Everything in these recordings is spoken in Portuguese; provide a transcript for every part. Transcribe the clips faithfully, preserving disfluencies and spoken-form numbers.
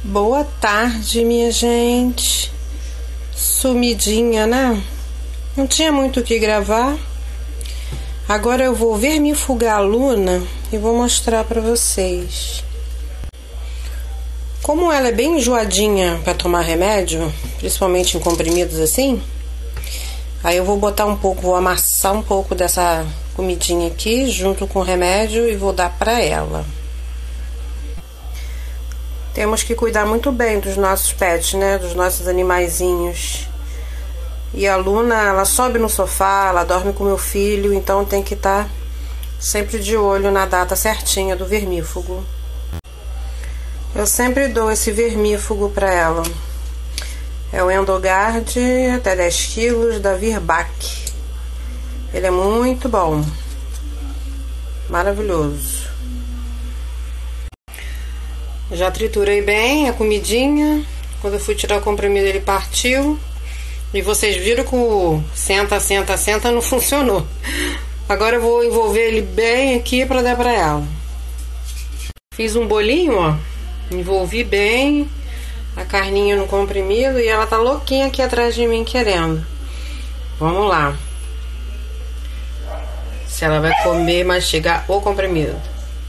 Boa tarde, minha gente. Sumidinha, né? Não tinha muito o que gravar. Agora eu vou vermifugar a Luna e vou mostrar pra vocês. Como ela é bem enjoadinha pra tomar remédio, principalmente em comprimidos assim, aí eu vou botar um pouco, vou amassar um pouco dessa comidinha aqui junto com o remédio e vou dar pra ela. Temos que cuidar muito bem dos nossos pets, né? Dos nossos animaizinhos. E a Luna, ela sobe no sofá, ela dorme com meu filho, então tem que estar sempre de olho na data certinha do vermífugo. Eu sempre dou esse vermífugo para ela. É o Endogard, até dez quilos, da Virbac. Ele é muito bom. Maravilhoso. Já triturei bem a comidinha. Quando eu fui tirar o comprimido, ele partiu. E vocês viram que o senta, senta, senta não funcionou. Agora eu vou envolver ele bem aqui para dar para ela. Fiz um bolinho, ó. Envolvi bem a carninha no comprimido e ela tá louquinha aqui atrás de mim querendo. Vamos lá. Se ela vai comer, mastigar o comprimido.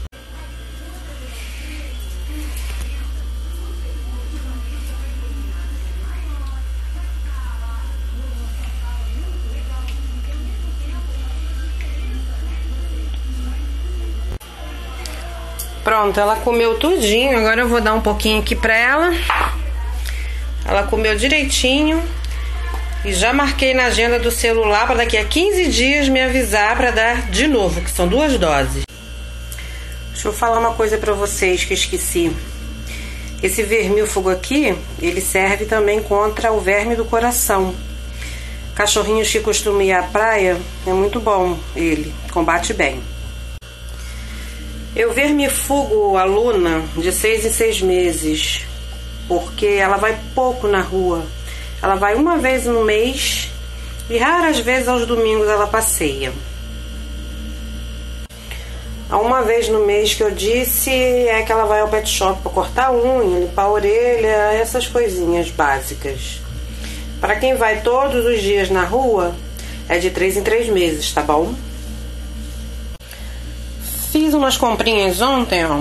Pronto, ela comeu tudinho. Agora eu vou dar um pouquinho aqui pra ela. Ela comeu direitinho. E já marquei na agenda do celular para daqui a quinze dias me avisar para dar de novo, que são duas doses. Deixa eu falar uma coisa pra vocês que esqueci. Esse vermífugo aqui, ele serve também contra o verme do coração. Cachorrinhos que costumam ir à praia, é muito bom ele, combate bem. Eu vermifugo a Luna de seis em seis meses, porque ela vai pouco na rua. Ela vai uma vez no mês e raras vezes aos domingos ela passeia. A uma vez no mês que eu disse é que ela vai ao pet shop para cortar a unha, limpar a orelha, essas coisinhas básicas. Para quem vai todos os dias na rua, é de três em três meses, tá bom? Fiz umas comprinhas ontem, ó.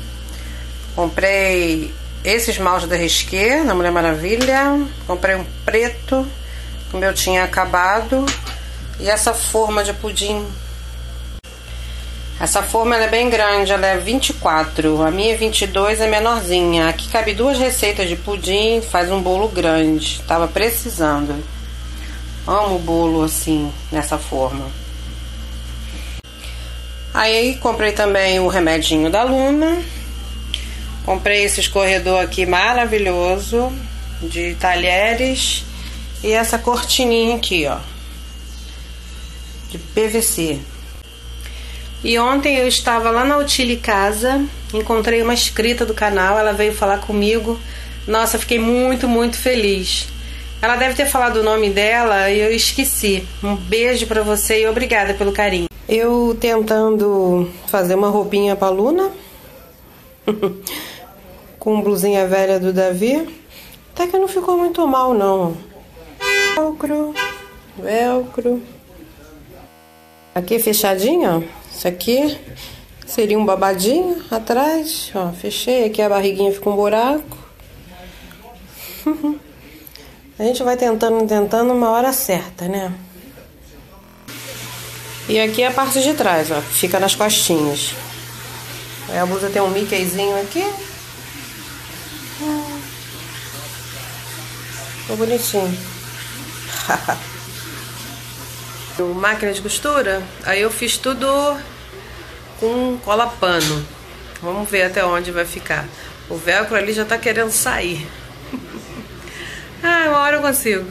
Comprei esse esmalte da Risqué, da Mulher Maravilha. Comprei um preto, que o meu tinha acabado. E essa forma de pudim. Essa forma ela é bem grande, ela é vinte e quatro. A minha é vinte e dois, é menorzinha. Aqui cabe duas receitas de pudim, faz um bolo grande. Tava precisando. Amo bolo assim, nessa forma. Aí comprei também o remedinho da Luna. Comprei esse escorredor aqui maravilhoso de talheres e essa cortininha aqui, ó, de P V C. E ontem eu estava lá na Utile Casa, encontrei uma inscrita do canal, ela veio falar comigo. Nossa, fiquei muito, muito feliz. Ela deve ter falado o nome dela e eu esqueci. Um beijo pra você e obrigada pelo carinho. Eu tentando fazer uma roupinha pra Luna com blusinha velha do Davi. Até que não ficou muito mal, não. Velcro, velcro. Aqui fechadinho, ó. Isso aqui seria um babadinho atrás, ó. Fechei, aqui a barriguinha fica um buraco. A gente vai tentando, tentando uma hora certa, né? E aqui é a parte de trás, ó, fica nas costinhas. Aí a blusa tem um Mickeyzinho aqui. Hum. Ficou bonitinho. Máquina de costura, aí eu fiz tudo com cola pano. Vamos ver até onde vai ficar. O velcro ali já tá querendo sair. Ah, uma hora eu consigo.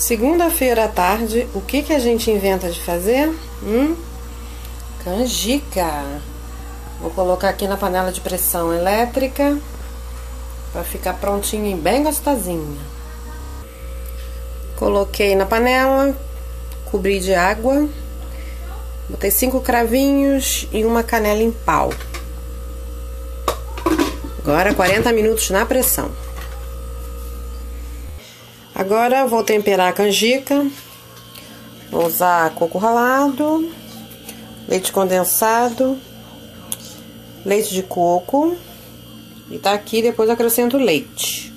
Segunda-feira à tarde, o que que a gente inventa de fazer? Hum? Canjica. Vou colocar aqui na panela de pressão elétrica para ficar prontinha e bem gostosinha. Coloquei na panela, cobri de água, botei cinco cravinhos e uma canela em pau. Agora quarenta minutos na pressão. Agora vou temperar a canjica. Vou usar coco ralado, leite condensado, leite de coco e tá aqui, depois acrescento leite.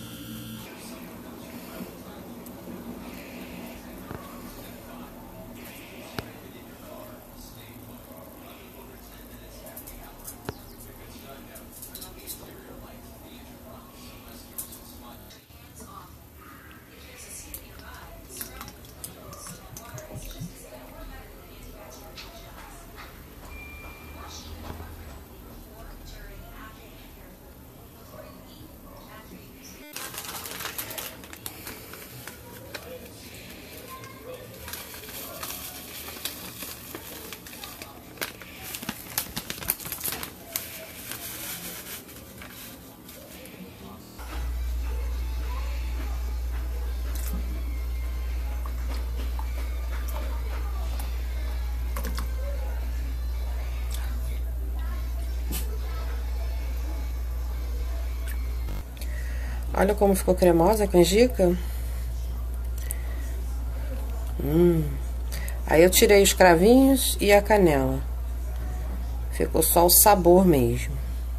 Olha como ficou cremosa a canjica. Hum. Aí eu tirei os cravinhos e a canela. Ficou só o sabor mesmo.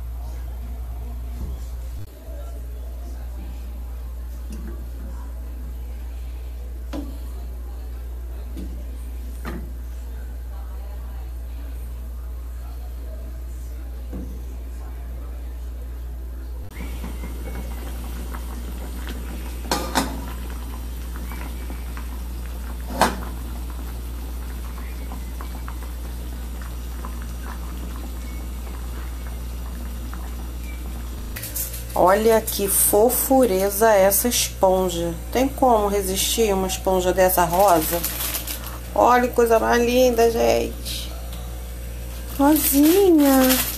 Olha que fofureza essa esponja. Tem como resistir uma esponja dessa rosa? Olha que coisa mais linda, gente. Rosinha.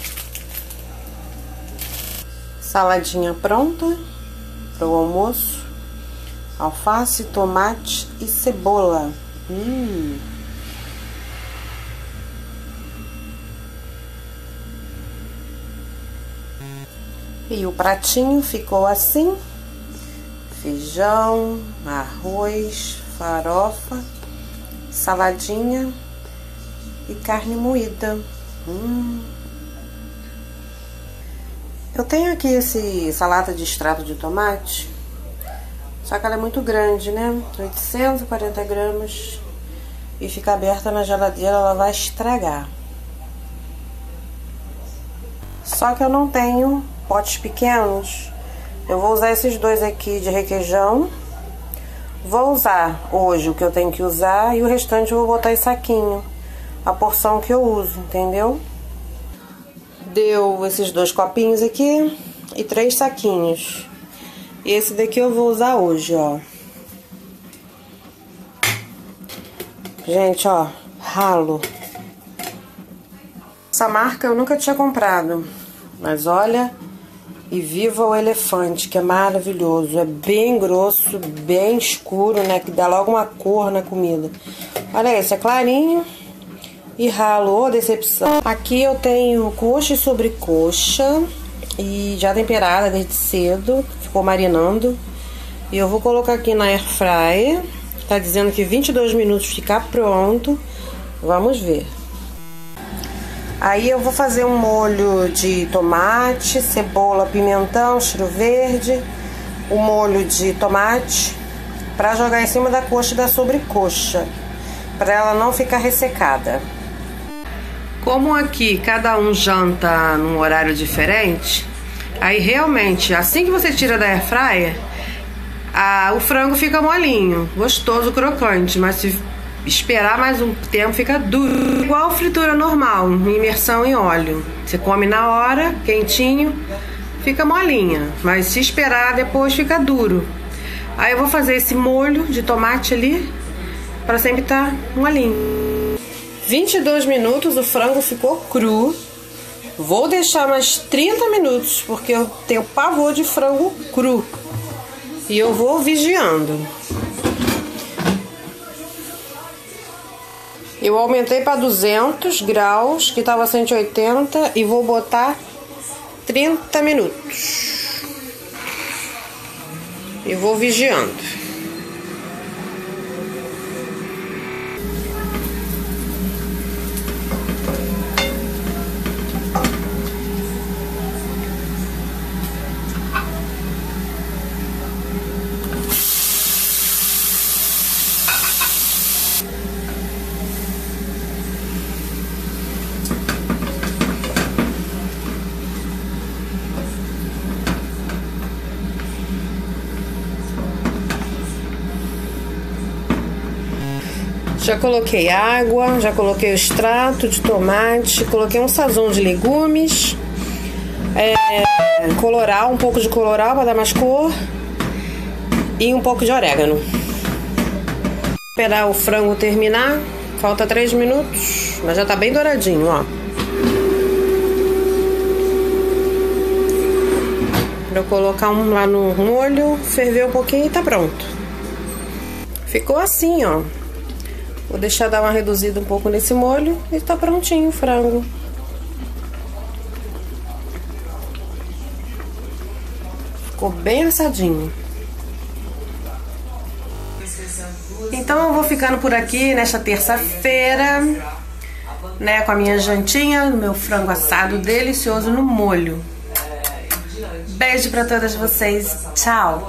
Saladinha pronta para o almoço. Alface, tomate e cebola. Hum. E o pratinho ficou assim: feijão, arroz, farofa, saladinha e carne moída. Hum. Eu tenho aqui esse salada de extrato de tomate, só que ela é muito grande, né? oitocentos e quarenta gramas, e fica aberta na geladeira, ela vai estragar. Só que eu não tenho potes pequenos. Eu vou usar esses dois aqui de requeijão. Vou usar hoje o que eu tenho que usar e o restante eu vou botar em saquinho, a porção que eu uso, entendeu? Deu esses dois copinhos aqui e três saquinhos. E esse daqui eu vou usar hoje, ó. Gente, ó, ralo. Essa marca eu nunca tinha comprado, mas olha, e viva o elefante, que é maravilhoso. É bem grosso, bem escuro, né? Que dá logo uma cor na comida. Olha esse, é clarinho e ralo. Ô, decepção. Aqui eu tenho coxa e sobrecoxa, e já temperada desde cedo, ficou marinando. E eu vou colocar aqui na air fryer. Tá dizendo que vinte e dois minutos fica pronto. Vamos ver. Aí eu vou fazer um molho de tomate, cebola, pimentão, cheiro verde, o molho de tomate, para jogar em cima da coxa e da sobrecoxa, para ela não ficar ressecada. Como aqui cada um janta num horário diferente, aí realmente, assim que você tira da air fryer, a, o frango fica molinho, gostoso, crocante, mas se esperar mais um tempo fica duro, igual fritura normal, imersão em óleo. Você come na hora, quentinho, fica molinha, mas se esperar depois fica duro. Aí eu vou fazer esse molho de tomate ali, para sempre estar molinho. vinte e dois minutos, o frango ficou cru. Vou deixar mais trinta minutos, porque eu tenho pavor de frango cru. E eu vou vigiando. Eu aumentei para duzentos graus, que estava cento e oitenta, e vou botar trinta minutos. E vou vigiando. Já coloquei água, já coloquei o extrato de tomate, coloquei um sazon de legumes, é, coloral, um pouco de coloral para dar mais cor e um pouco de orégano. Esperar o frango terminar, falta três minutos, mas já tá bem douradinho, ó. Pra eu colocar um lá no molho, ferver um pouquinho e tá pronto. Ficou assim, ó. Vou deixar dar uma reduzida um pouco nesse molho e tá prontinho o frango. Ficou bem assadinho. Então eu vou ficando por aqui nesta terça-feira, né, com a minha jantinha, no meu frango assado delicioso no molho. Beijo pra todas vocês. Tchau.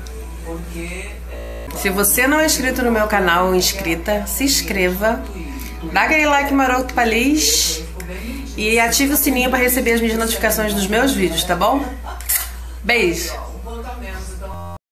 Se você não é inscrito no meu canal ou inscrita, se inscreva, dá aquele like maroto feliz e ative o sininho para receber as minhas notificações dos meus vídeos, tá bom? Beijo!